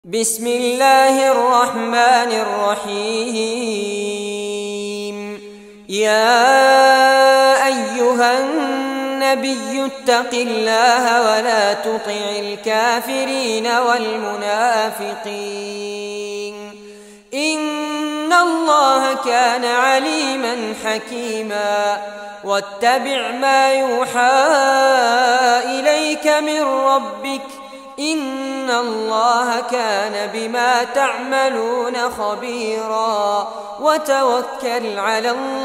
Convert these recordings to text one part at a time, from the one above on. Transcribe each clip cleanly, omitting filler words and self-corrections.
بسم الله الرحمن الرحيم. يا أيها النبي اتق الله ولا تطع الكافرين والمنافقين إن الله كان عليما حكيما. واتبع ما يوحى إليك من ربك إن الله كان بما تعملون خبيرا. وتوكل على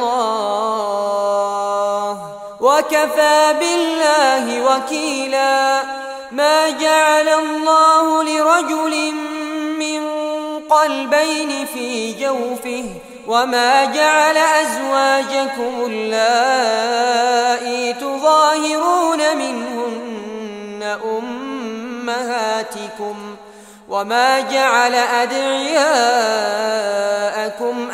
الله وكفى بالله وكيلا. ما جعل الله لرجل من قلبين في جوفه وما جعل أزواجكم اللائي تظاهرون منهن أمهاتكم وما جعل أدعياءكم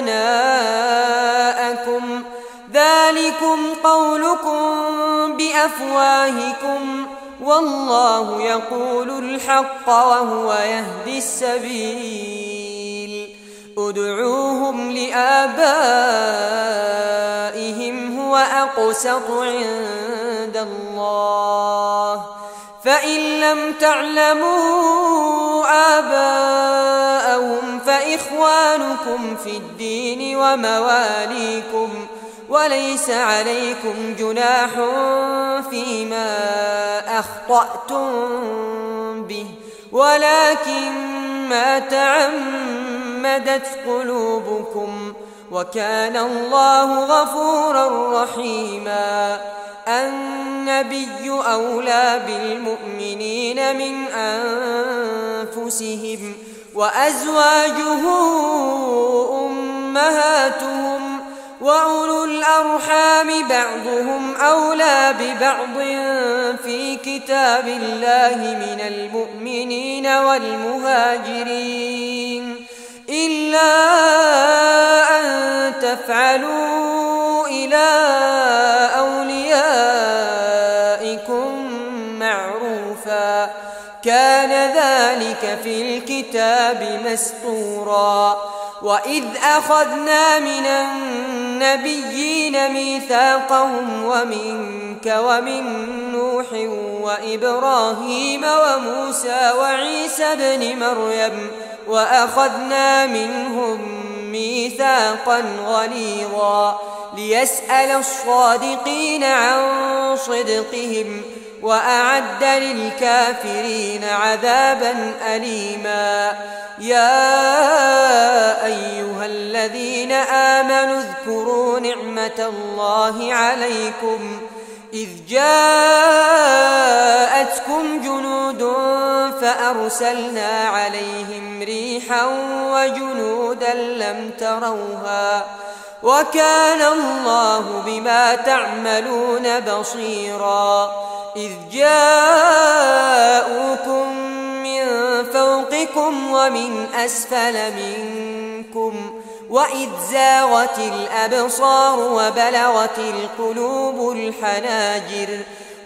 أبناءكم ذلكم قولكم بأفواهكم والله يقول الحق وهو يهدي السبيل. ادعوهم لآبائهم هو أقسط عند الله فإن لم تعلموا آباءهم فإخوانكم في الدين ومواليكم وليس عليكم جناح فيما أخطأتم به ولكن ما تعمدت قلوبكم وكان الله غفورا رحيما. النبي أولى بالمؤمنين من أنفسهم وأزواجه أمهاتهم وأولو الأرحام بعضهم أولى ببعض في كتاب الله من المؤمنين والمهاجرين إلا أن تفعلوا إلى أوليائكم معروفا كان ذلك في الكتاب مسطورا. وإذ أخذنا من النبيين ميثاقهم ومنك ومن نوح وإبراهيم وموسى وعيسى بن مريم وأخذنا منهم ميثاقا غليظا ليسأل الصادقين عن صدقهم وأعد للكافرين عذابا أليما. يا أيها الذين آمنوا اذكروا نعمة الله عليكم إذ جاءتكم جنود فأرسلنا عليهم ريحا وجنودا لم تروها وكان الله بما تعملون بصيرا. إذ جاءوكم من فوقكم ومن أسفل منكم وإذ زاغت الأبصار وبلغت القلوب الحناجر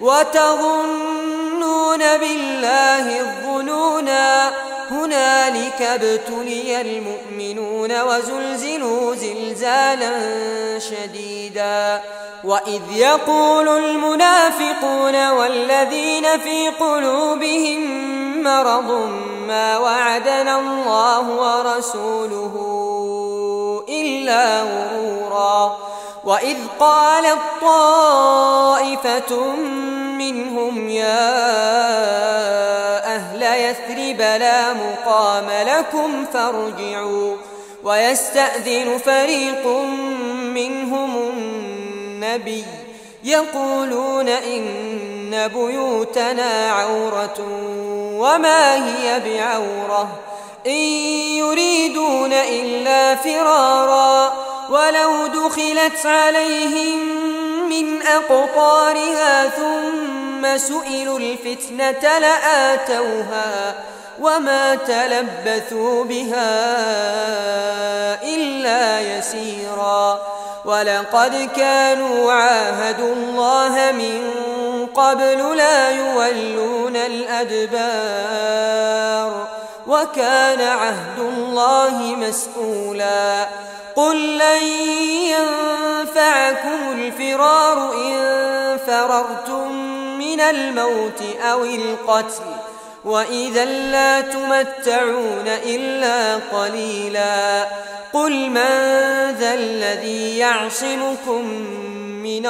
وتظنون بالله الظنونا هنالك ابتلي المؤمنون وزلزلوا زلزالا شديدا. وإذ يقول المنافقون والذين في قلوبهم مرض ما وعدنا الله ورسوله إلا غرورا. وإذ قالت طائفة منهم يا أهل يثرب لا مقام لكم فارجعوا ويستأذن فريق منهم النبي يقولون إن بيوتنا عورة وما هي بعورة إن يريدون إلا فرارا ولو دخلت عليهم من أقطارها ثم سئلوا الفتنة لآتوها وما تلبثوا بها إلا يسيرا. ولقد كانوا عاهدوا الله من قبل لا يولون الأدبار وكان عهد الله مسؤولا قل لن ينفعكم الفرار إن فررتم من الموت أو القتل وإذا لا تمتعون إلا قليلا قل من ذا الذي يعصمكم من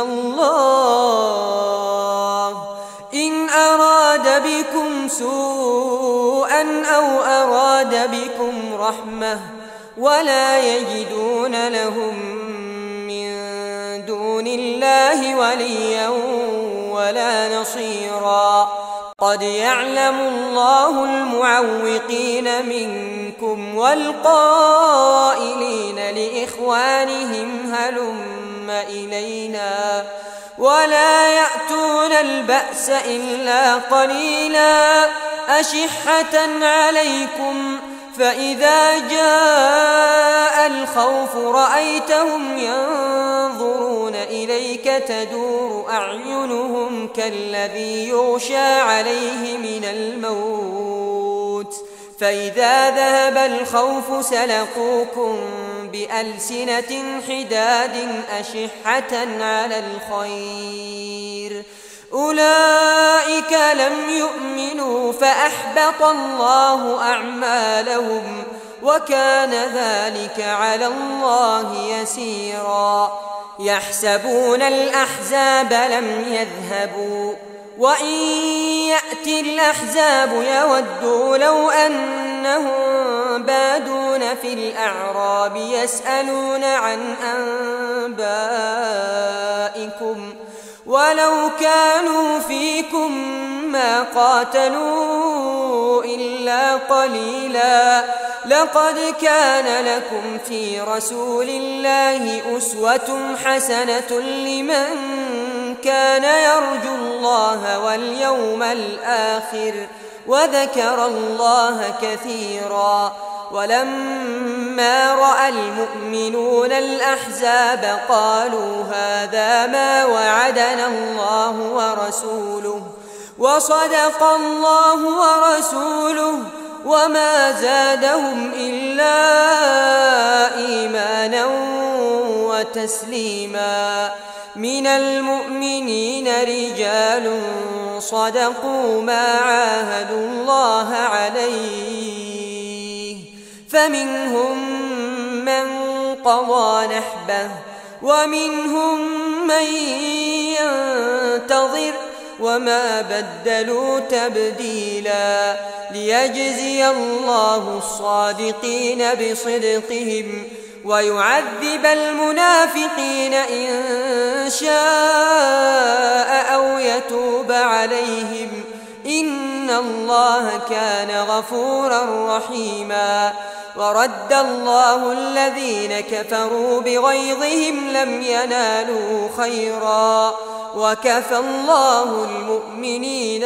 الله إن أراد بكم سوءا أو أراد بكم رحمة ولا يجدون لهم من دون الله وليا ولا نصيرا قد يعلم الله المعوقين منكم والقائلين لإخوانهم هلم إلينا ولا يأتون البأس إلا قليلا أشحة عليكم فإذا جاء الخوف رأيتهم ينظرون إليك تدور أعينهم كالذي يغشى عليه من الموت فإذا ذهب الخوف سلقوكم بألسنة حداد أشحة على الخير أولئك لم يؤمنوا فأحبط الله أعمالهم وكان ذلك على الله يسيرا يحسبون الأحزاب لم يذهبوا وإن يأتي الأحزاب يودوا لو أنهم بادون في الأعراب يسألون عن أنبائكم ولو كانوا فيكم ما قاتلوا إلا قليلا لقد كان لكم في رسول الله أسوة حسنة لمن كان يرجو الله واليوم الآخر وذكر الله كثيرا ولما رأى المؤمنون الأحزاب قالوا هذا ما وعدنا الله ورسوله وصدق الله ورسوله وما زادهم إلا إيمانا وتسليما من المؤمنين رجال صدقوا ما عاهدوا الله عليه فمنهم من قضى نحبه ومنهم من ينتظر وما بدلوا تبديلا ليجزي الله الصادقين بصدقهم ويعذب المنافقين إن شاء أو يتوب عليهم إن الله كان غفورا رحيما ورد الله الذين كفروا بغيظهم لم ينالوا خيرا وكفى الله المؤمنين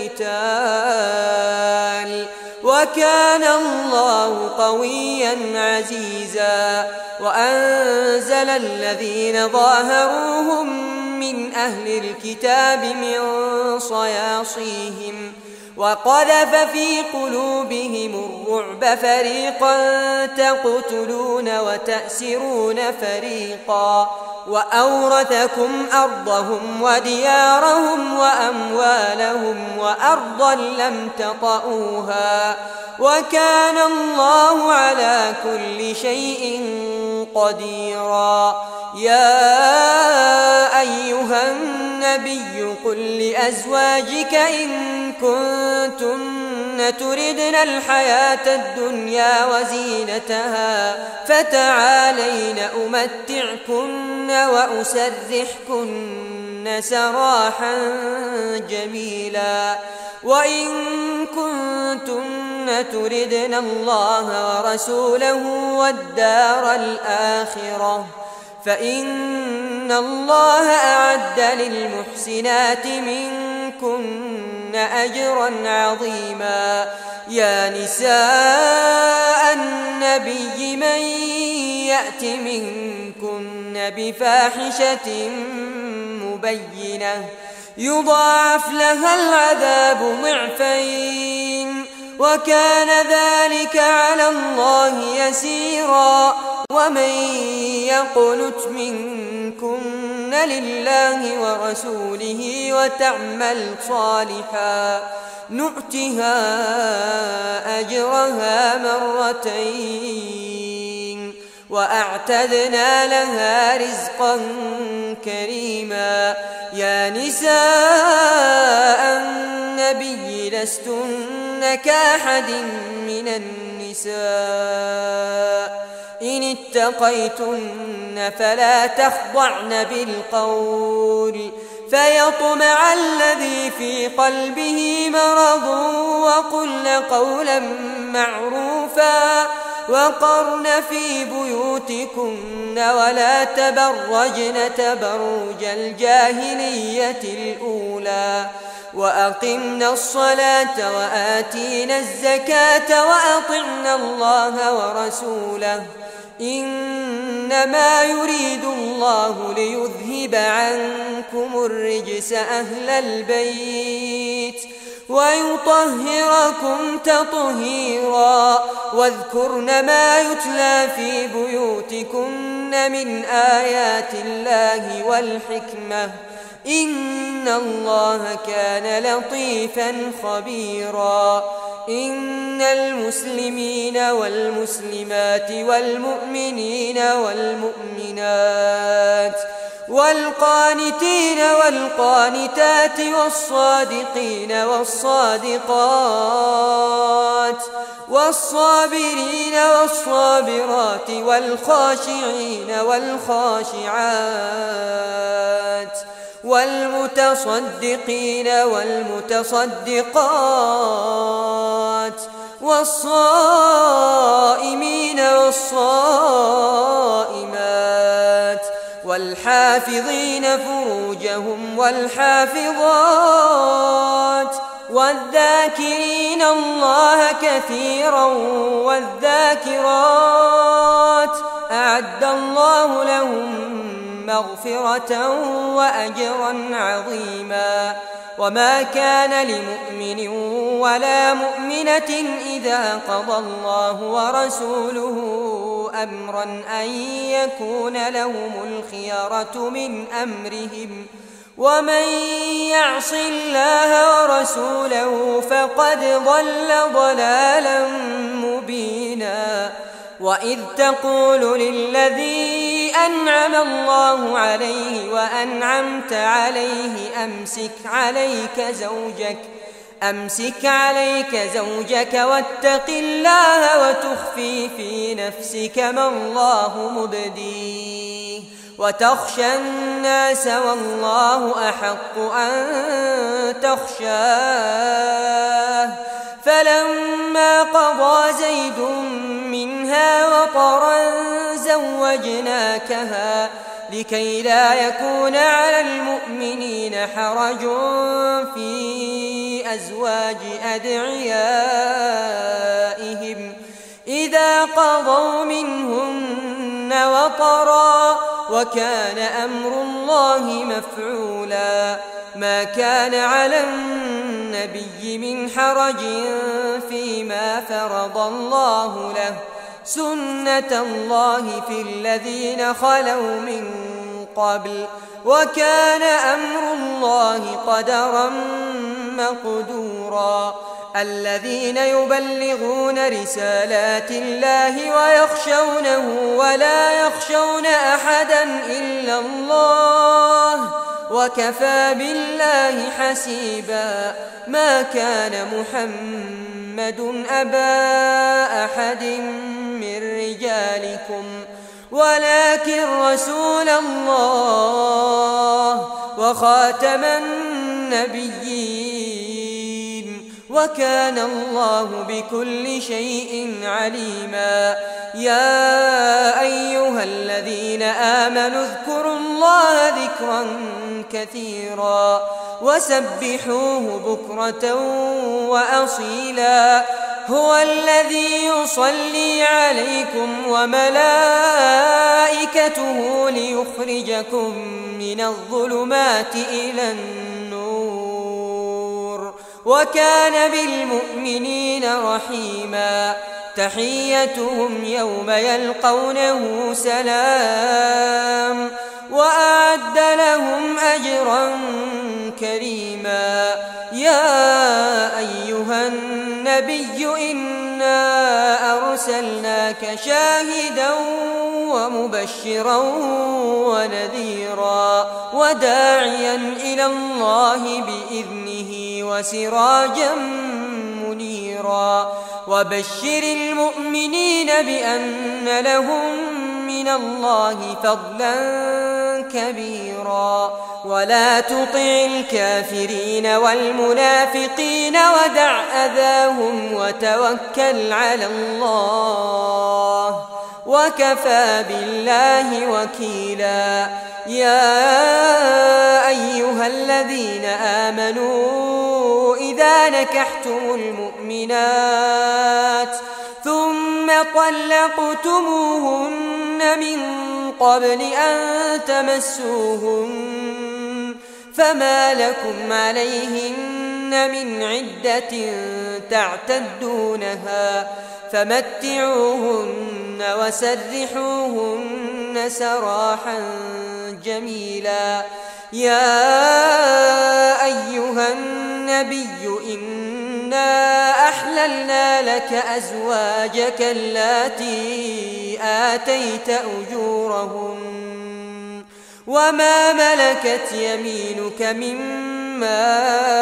القتال وكان الله قويا عزيزا وأنزل الذين ظاهروهم من أهل الكتاب من صياصيهم وقذف في قلوبهم الرعب فريقا تقتلون وتأسرون فريقا وأورثكم أرضهم وديارهم وأموالهم وأرضا لم تطئوها وكان الله على كل شيء قديرا يا أيها النبي قل لأزواجك إن كنتن تردن الحياة الدنيا وزينتها فتعالين أمتعكن وأسرحكن سراحا جميلا وإن كنتن تردن الله ورسوله والدار الآخرة فإن الله أعد للمحسنات منكن أجرا عظيما يا نساء النبي من يأت منكن بفاحشة مبينة يضاعف لها العذاب ضعفين وكان ذلك على الله يسيرا ومن يقنت منكن لله ورسوله وتعمل صالحا نؤتها أجرها مرتين وأعتدنا لها رزقا كريما يا نساء النبي لستن كأحد من النساء إن اتقيتن فلا تخضعن بالقول فيطمع الذي في قلبه مرض وقلن قولا معروفا وقرن في بيوتكن ولا تبرجن تبرج الجاهلية الأولى وأقمنا الصلاة وآتينا الزكاة وأطعنا الله ورسوله إنما يريد الله ليذهب عنكم الرجس أهل البيت ويطهركم تطهيرا واذكرن ما يتلى في بيوتكن من آيات الله والحكمة إن الله كان لطيفا خبيرا إن المسلمين والمسلمات والمؤمنين والمؤمنات والقانتين والقانتات والصادقين والصادقات والصابرين والصابرات والخاشعين والخاشعات والمتصدقين والمتصدقات والصائمين والصائمات والحافظين فروجهم والحافظات والذاكرين الله كثيرا والذاكرات أعد الله لهم مغفرة وأجرا عظيما وما كان لمؤمن ولا مؤمنة إذا قضى الله ورسوله أمرا أن يكون لهم الخيرة من أمرهم ومن يعص الله ورسوله فقد ضل ضلالا مبينا وإذ تقول للذي أنعم الله عليه وأنعمت عليه أمسك عليك زوجك واتق الله وتخفي في نفسك ما الله مبديه وتخشى الناس والله أحق أن تخشاه فلما قضى زيد منها وطرا زوجناكها لكي لا يكون على المؤمنين حرج في أزواج أدعيائهم إذا قضوا منهن وطرا وكان أمر الله مفعولا ما كان على النبي من حرج فيما فرض الله له سنة الله في الذين خلوا من قبل وكان أمر الله قدرا مقدورا الذين يبلغون رسالات الله ويخشونه ولا يخشون أحدا إلا الله وكفى بالله حسيبا ما كان محمد أبا أحد من رجالكم ولكن رسول الله وخاتم النبيين وكان الله بكل شيء عليما يا أيها الذين آمنوا اذكروا الله ذكرا كثيرا وسبحوه بكرة وأصيلا هو الذي يصلي عليكم وملائكته ليخرجكم من الظلمات إلى النور وكان بالمؤمنين رحيما تحيتهم يوم يلقونه سلام وأعد لهم أجرا كريما يا أيها النبي إنا أرسلناك شاهدا ومبشرا ونذيرا وداعيا إلى الله بإذنه وسراجا منيرا وبشر المؤمنين بأن لهم من الله فضلا كبيرا ولا تطع الكافرين والمنافقين ودع أذاهم وتوكل على الله وكفى بالله وكيلا يا أيها الذين آمنوا إذا نكحتم المؤمنات ثم طلقتموهن من قبل أن تمسوهن فما لكم عليهن من عدة تعتدونها فمتعوهن وسرحوهن سراحا جميلا يا أيها النبي إنا أحللنا لك أزواجك اللاتي آتيت أجورهن وما ملكت يمينك مما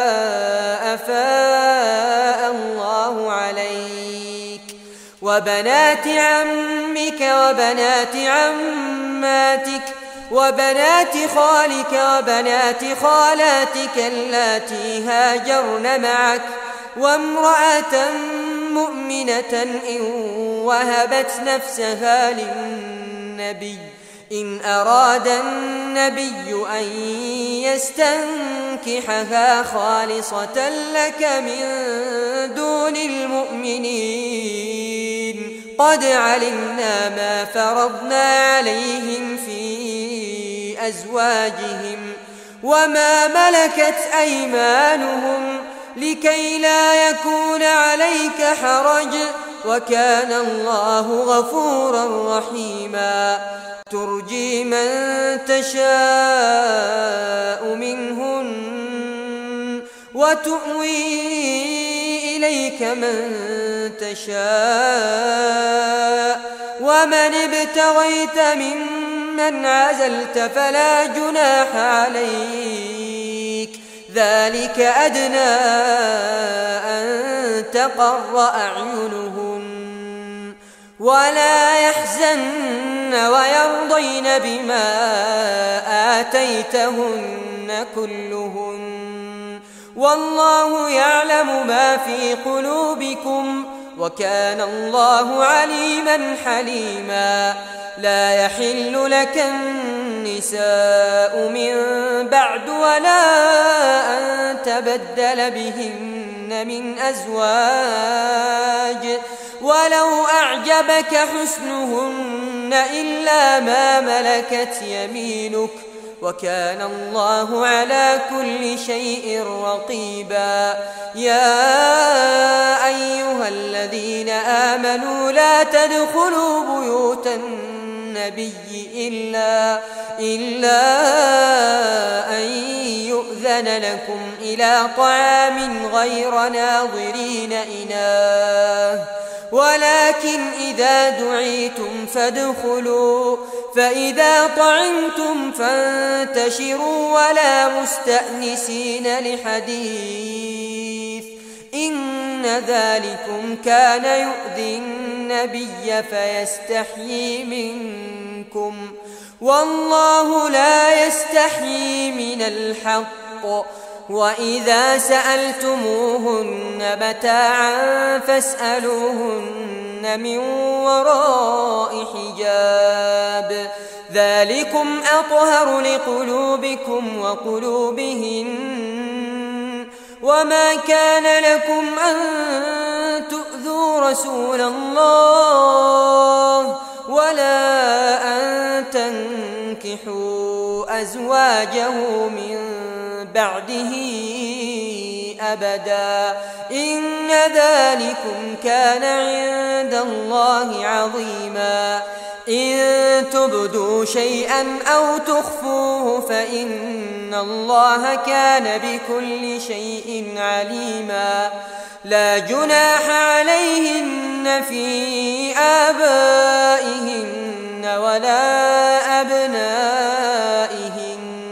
أفاء الله عليك وبنات عمك وبنات عماتك وبنات خالك وبنات خالاتك اللاتي هاجرن معك وامرأة مؤمنة إن وهبت نفسها للنبي إن أراد النبي أن يستنكحها خالصة لك من دون المؤمنين قد علمنا ما فرضنا عليهم في أزواجهم وما ملكت أيمانهم لكي لا يكون عليك حرج وكان الله غفورا رحيما ترجي من تشاء منهن وتؤوي إليك من تشاء ومن ابتغيت ممن عزلت فلا جناح عليك ذلك أدنى أن تقر أعينهن ولا يحزن ويرضين بما آتيتهن كلهن والله يعلم ما في قلوبكم وكان الله عليما حليما لا يحل لك النساء من بعد ولا أن تبدل بهن من أزواج ولو أعجبك حسنهن إلا ما ملكت يمينك وكان الله على كل شيء رقيبا يا أيها الذين آمنوا لا تدخلوا بيوت النبي إلا أن يؤذن لكم إلى طعام غير ناظرين إناه ولكن إذا دعيتم فادخلوا فإذا طعمتم فانتشروا ولا مستأنسين لحديث إن ذلكم كان يؤذي النبي فيستحيي منكم والله لا يستحيي من الحق وإذا سألتموهن متاعا فاسألوهن من وراء حجاب ذلكم أطهر لقلوبكم وقلوبهن وما كان لكم أن تؤذوا رسول الله ولا أن تنكحوا أزواجه من بعده أبدا إن ذلكم كان عند الله عظيما إن تبدوا شيئا أو تخفوه فإن الله كان بكل شيء عليما لا جناح عليهن في آبائهن ولا أبنائهن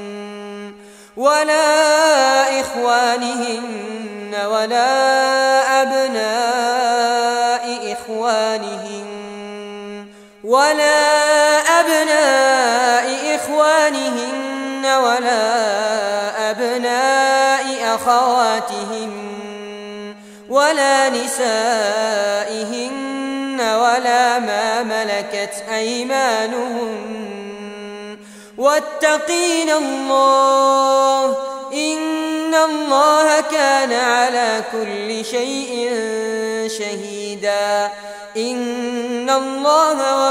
ولا إخوانهن ولا أبناء إخوانهن ولا أبناء إخوانهن ولا أبناء أخواتهن ولا نسائهن ولا ما ملكت أيمانهن واتقين الله إن الله كان على كل شيء شهيدا إن الله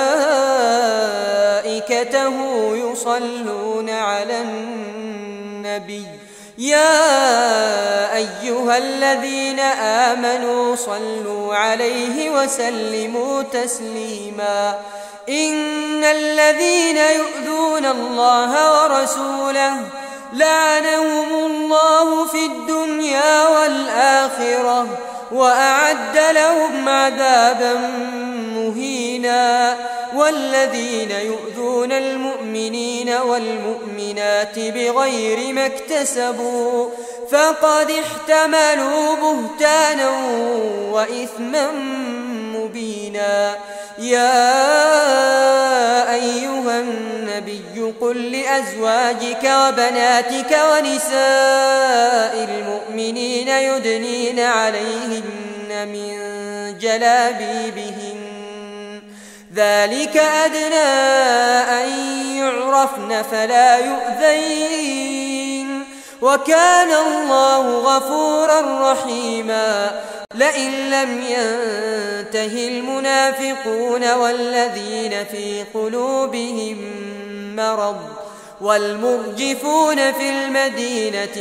وملائكته يصلون على النبي يا أيها الذين آمنوا صلوا عليه وسلموا تسليما إن الذين يؤذون الله ورسوله لعنهم الله في الدنيا والآخرة وأعد لهم عذابا مهينا والذين يؤذون المؤمنين والمؤمنات بغير ما اكتسبوا فقد احتملوا بهتانا وإثما مبينا يا أيها النبي قل لأزواجك وبناتك ونساء المؤمنين يدنين عليهن من جلابيبهن ذلك أدنى أن يعرفن فلا يؤذين وكان الله غفورا رحيما لئن لم ينته المنافقون والذين في قلوبهم مرض والمرجفون في المدينة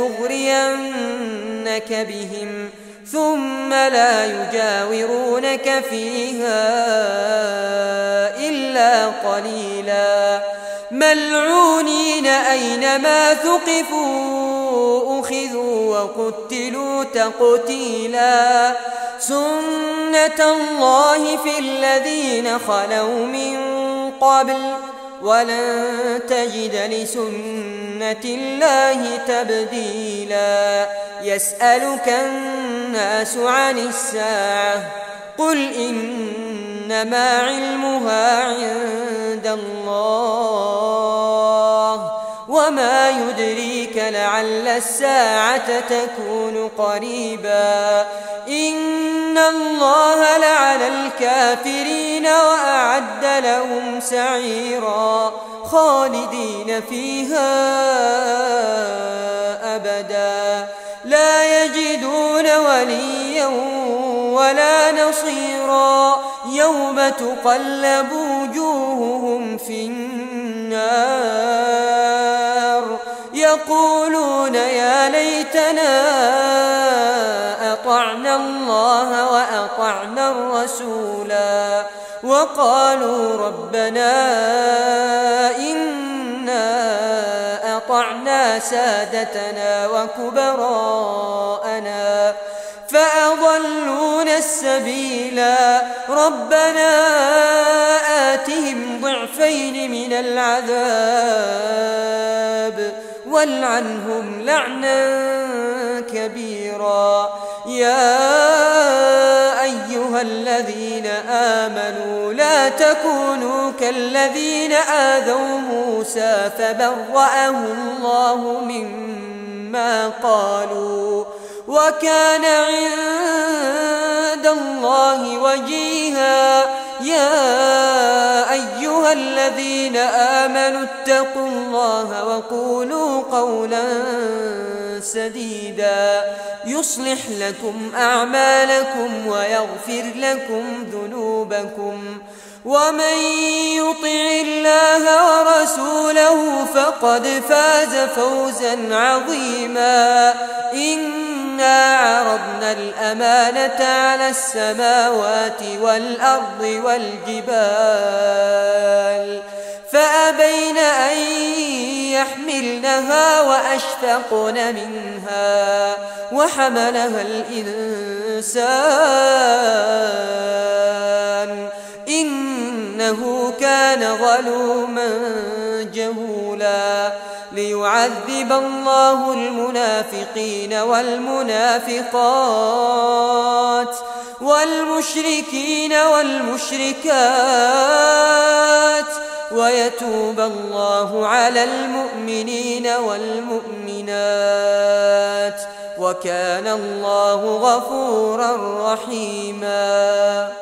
لنغرينك بهم ثم لا يجاورونك فيها إلا قليلا ملعونين أينما ثقفوا أخذوا وقتلوا تقتيلا سنة الله في الذين خلوا من قبل ولن تجد لسنة الله تبديلا يسألك الناس عن الساعة قل إنما علمها عند الله وما يدريك لعل الساعة تكون قريبا إن الله لعن الكافرين وأعد لهم سعيرا خالدين فيها أبدا لا يجدون وليا ولا نصيرا يوم تقلب وجوههم في النار يقولون يا ليتنا أطعنا الله وأطعنا الرسولا وقالوا ربنا إنا أطعنا سادتنا وكبراءنا فأضلونا السبيلا ربنا آتهم ضعفين من العذاب والعنهم لعنا كبيرا يا أيها الذين آمنوا لا تكونوا كالذين آذوا موسى فبرأه الله مما قالوا وكان عند الله وجيها يا أيها الذين آمنوا اتقوا الله وقولوا قولا سديدا يصلح لكم أعمالكم ويغفر لكم ذنوبكم ومن يطع الله ورسوله فقد فاز فوزا عظيما إنا عرضنا الأمانة على السماوات والأرض والجبال فأبين أن يحملنها وأشفقن منها وحملها الإنسان إنه كان ظلوما جهولا ليعذب الله المنافقين والمنافقات والمشركين والمشركات ويتوب الله على المؤمنين والمؤمنات وكان الله غفورا رحيما.